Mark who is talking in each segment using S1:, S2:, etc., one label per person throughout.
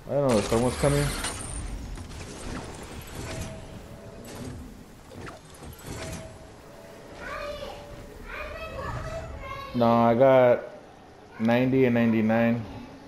S1: I don't know if someone's coming. No, I got 90 and 99.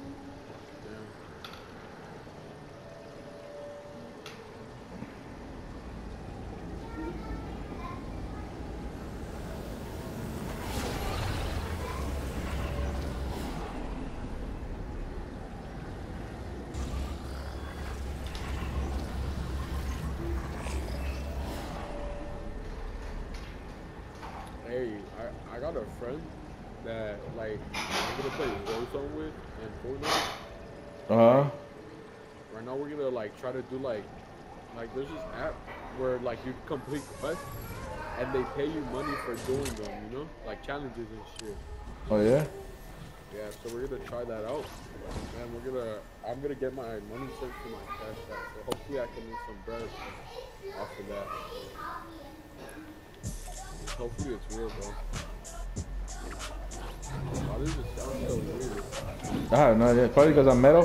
S2: Hey, I got a friend that like I'm gonna play Warzone with and Fortnite.
S1: Uh-huh.
S2: Right now we're gonna like try to do like there's this app where like you complete quests and they pay you money for doing them, you know? Like challenges and shit.
S1: Oh, yeah?
S2: Yeah, so we're gonna try that out. And I'm gonna get my money sent to my cash app. So hopefully I can make some bread off of that. Hopefully it's real, bro. Why does it sound so weird?
S1: I have no idea. Probably because I'm metal.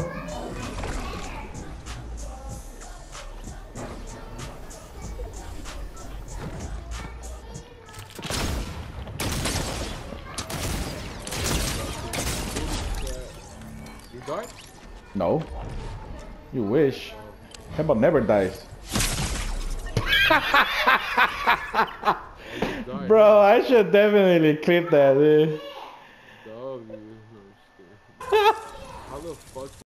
S2: You died?
S1: No. You wish. Hembo never dies. Bro, I should definitely clip that, dude.
S2: How the fuck?